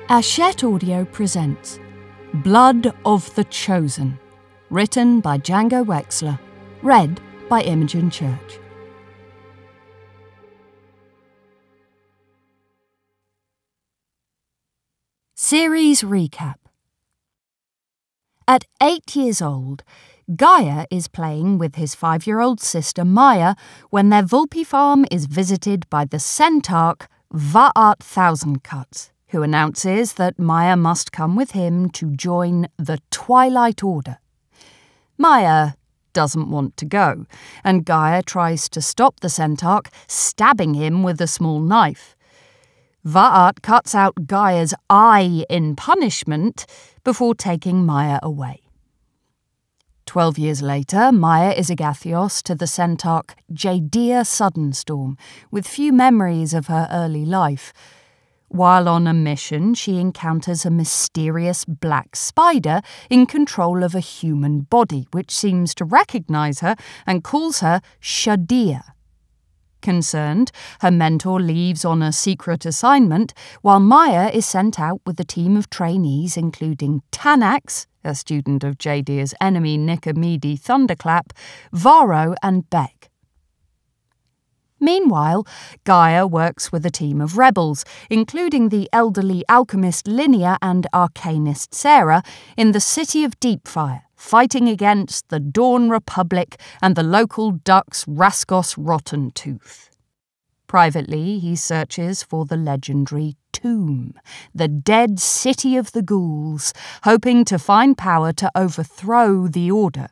Hachette Audio presents Blood of the Chosen, written by Django Wexler, read by Imogen Church. Series Recap. At 8 years old, Gyre is playing with his 5-year-old sister Maya when their Vulpy farm is visited by the centaur Vaart Thousandcuts, who announces that Maya must come with him to join the Twilight Order. Maya doesn't want to go, and Gyre tries to stop the centaur, stabbing him with a small knife. Vaart cuts out Gyre's eye in punishment before taking Maya away. 12 years later, Maya is Agathios to the centaur Gyre Suddenstorm, with few memories of her early life. While on a mission, she encounters a mysterious black spider in control of a human body, which seems to recognize her and calls her Shadia. Concerned, her mentor leaves on a secret assignment, while Maya is sent out with a team of trainees including Tanax, a student of Jadia's enemy Nicomede Thunderclap, Varro and Beck. Meanwhile, Gyre works with a team of rebels, including the elderly alchemist Linnea and arcanist Sarah, in the city of Deepfire, fighting against the Dawn Republic and the local duck's Raskos Rottentooth. Privately, he searches for the legendary tomb, the dead city of the ghouls, hoping to find power to overthrow the Order.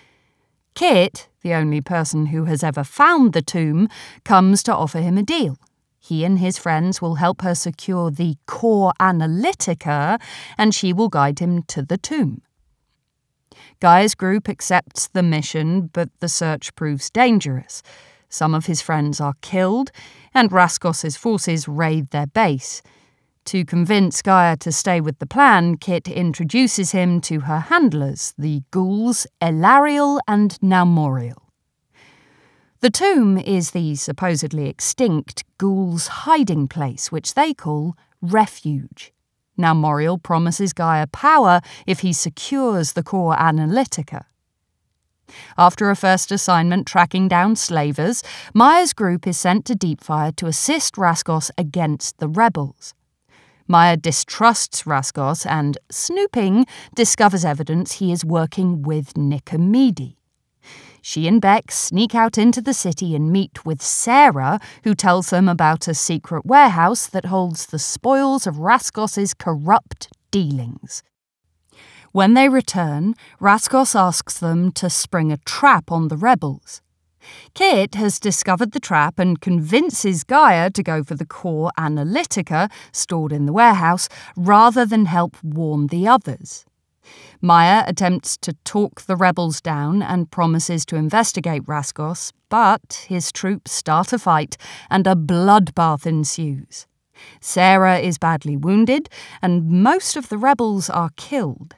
Kit, the only person who has ever found the tomb, comes to offer him a deal. He and his friends will help her secure the core analytica, and she will guide him to the tomb. Guy's group accepts the mission, but the search proves dangerous. Some of his friends are killed, and Raskos's forces raid their base. To convince Gyre to stay with the plan, Kit introduces him to her handlers, the ghouls Elariel and Naumoriel. The tomb is the supposedly extinct ghouls' hiding place, which they call Refuge. Naumoriel promises Gyre power if he secures the core analytica. After a first assignment tracking down slavers, Maya's group is sent to Deepfire to assist Raskos against the rebels. Maya distrusts Raskos and, snooping, discovers evidence he is working with Nicomede. She and Beck sneak out into the city and meet with Sarah, who tells them about a secret warehouse that holds the spoils of Raskos's corrupt dealings. When they return, Raskos asks them to spring a trap on the rebels. Kit has discovered the trap and convinces Gyre to go for the core analytica stored in the warehouse rather than help warn the others. Maya attempts to talk the rebels down and promises to investigate Raskos, but his troops start a fight and a bloodbath ensues. Sarah is badly wounded and most of the rebels are killed.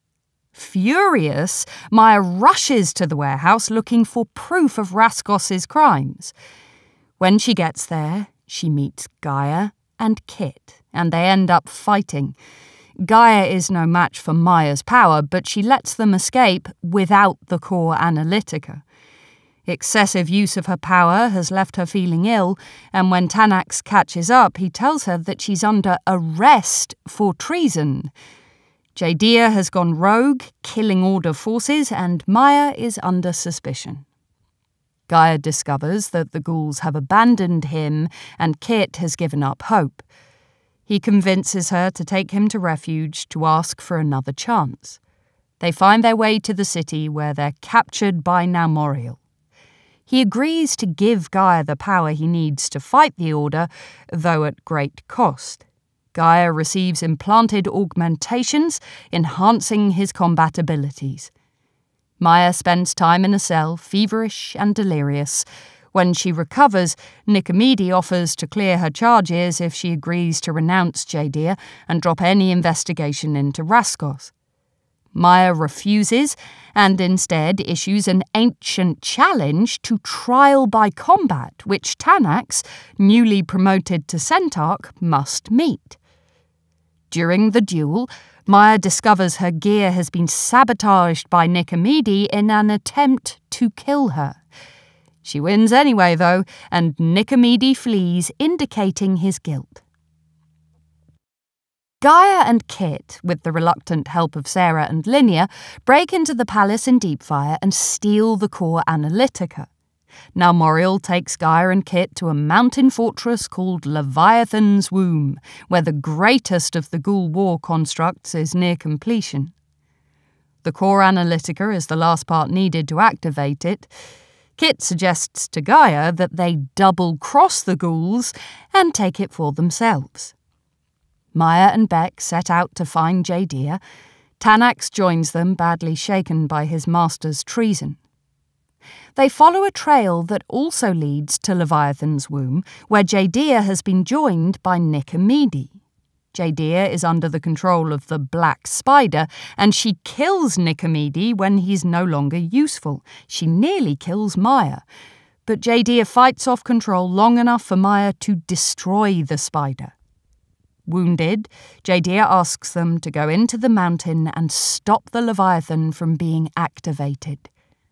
Furious, Maya rushes to the warehouse looking for proof of Raskos's crimes. When she gets there, she meets Gyre and Kit, and they end up fighting. Gyre is no match for Maya's power, but she lets them escape without the core analytica. Excessive use of her power has left her feeling ill, and when Tanax catches up, he tells her that she's under arrest for treason. Jadea has gone rogue, killing Order forces, and Maya is under suspicion. Gyre discovers that the ghouls have abandoned him, and Kit has given up hope. He convinces her to take him to Refuge to ask for another chance. They find their way to the city where they're captured by Naumoriel. He agrees to give Gyre the power he needs to fight the Order, though at great cost. Gyre receives implanted augmentations, enhancing his combat abilities. Maya spends time in a cell, feverish and delirious. When she recovers, Nicomede offers to clear her charges if she agrees to renounce Jadea and drop any investigation into Raskos. Maya refuses and instead issues an ancient challenge to trial by combat, which Tanax, newly promoted to centaur, must meet. During the duel, Maya discovers her gear has been sabotaged by Nicomede in an attempt to kill her. She wins anyway, though, and Nicomede flees, indicating his guilt. Gyre and Kit, with the reluctant help of Sarah and Linnea, break into the palace in Deepfire and steal the core analytica. Now Moriel takes Gyre and Kit to a mountain fortress called Leviathan's Womb, where the greatest of the ghoul war constructs is near completion. The core analytica is the last part needed to activate it. Kit suggests to Gyre that they double-cross the ghouls and take it for themselves. Maya and Beck set out to find Jadea. Tanax joins them, badly shaken by his master's treason. They follow a trail that also leads to Leviathan's Womb, where Jadea has been joined by Nicomede. Jadea is under the control of the Black Spider, and she kills Nicomede when he's no longer useful. She nearly kills Maya, but Jadea fights off control long enough for Maya to destroy the spider. Wounded, Jadea asks them to go into the mountain and stop the Leviathan from being activated.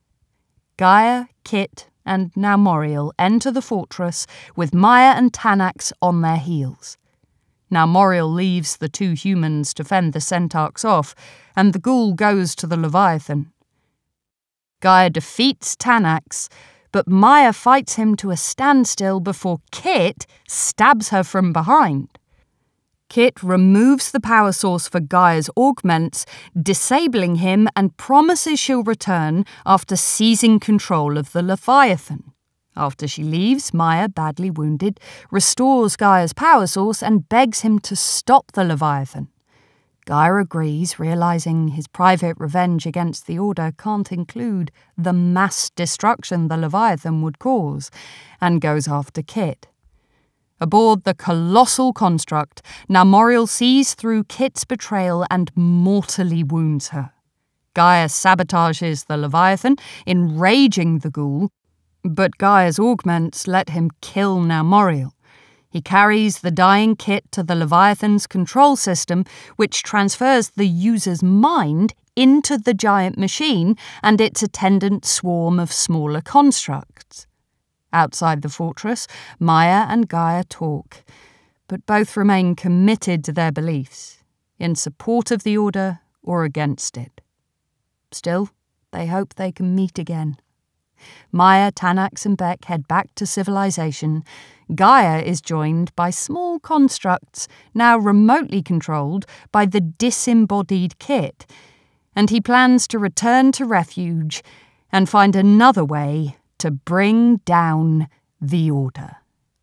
Gyre, Kit, and now Moriel enter the fortress with Maya and Tanax on their heels. Now Moriel leaves the two humans to fend the centaurs off, and the ghoul goes to the Leviathan. Gyre defeats Tanax, but Maya fights him to a standstill before Kit stabs her from behind. Kit removes the power source for Gyre's augments, disabling him, and promises she'll return after seizing control of the Leviathan. After she leaves, Maya, badly wounded, restores Gyre's power source and begs him to stop the Leviathan. Gyre agrees, realising his private revenge against the Order can't include the mass destruction the Leviathan would cause, and goes after Kit. Aboard the colossal construct, now Moriel sees through Kit's betrayal and mortally wounds her. Gyre sabotages the Leviathan, enraging the ghoul, but Gyre's augments let him kill now Moriel. He carries the dying Kit to the Leviathan's control system, which transfers the user's mind into the giant machine and its attendant swarm of smaller constructs. Outside the fortress, Maya and Gyre talk, but both remain committed to their beliefs, in support of the Order or against it. Still, they hope they can meet again. Maya, Tanax and Beck head back to civilization. Gyre is joined by small constructs, now remotely controlled by the disembodied Kit, and he plans to return to refuge and find another way to bring down the Order.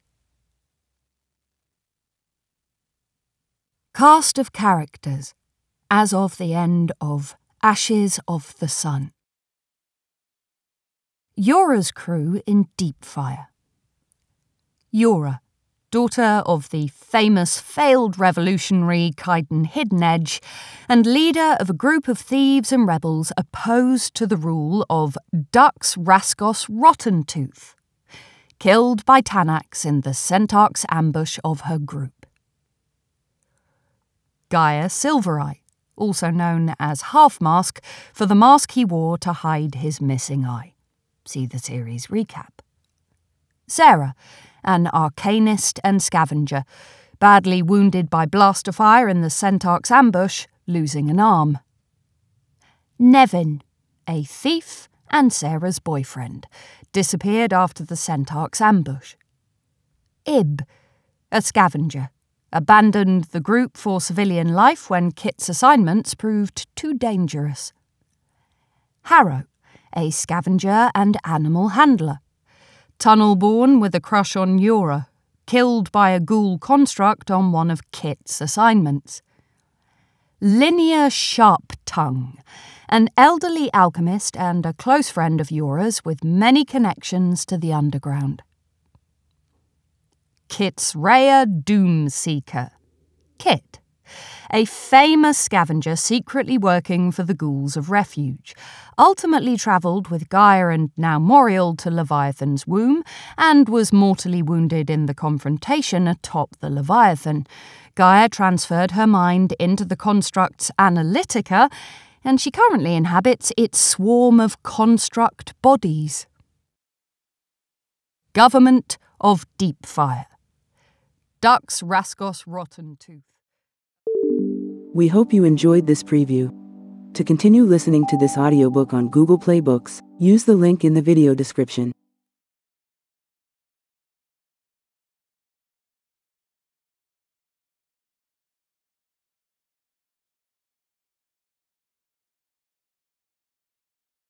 Cast of characters as of the end of Ashes of the Sun. Yora's crew in Deepfire. Yora, daughter of the famous failed revolutionary Kaiden Hiddenedge, and leader of a group of thieves and rebels opposed to the rule of Dux Raskos Rottentooth, killed by Tanax in the centaur's ambush of her group. Gyre Silvereye, also known as Half-Mask, for the mask he wore to hide his missing eye. See the series recap. Sarah, an arcanist and scavenger, badly wounded by blaster fire in the centaur's ambush, losing an arm. Nevin, a thief and Sarah's boyfriend, disappeared after the centaur's ambush. Ib, a scavenger, abandoned the group for civilian life when Kit's assignments proved too dangerous. Harrow, a scavenger and animal handler, tunnel-born with a crush on Yora, killed by a ghoul construct on one of Kit's assignments. Linnea Sharptongue, an elderly alchemist and a close friend of Yora's with many connections to the underground. Kit's Rhea Doomseeker, Kit, a famous scavenger secretly working for the Ghouls of Refuge, ultimately travelled with Gyre and now Moriel to Leviathan's Womb and was mortally wounded in the confrontation atop the Leviathan. Gyre transferred her mind into the construct's analytica, and she currently inhabits its swarm of construct bodies. Government of Deepfire. Dux Rascos Rottentooth. We hope you enjoyed this preview. To continue listening to this audiobook on Google Play Books, use the link in the video description.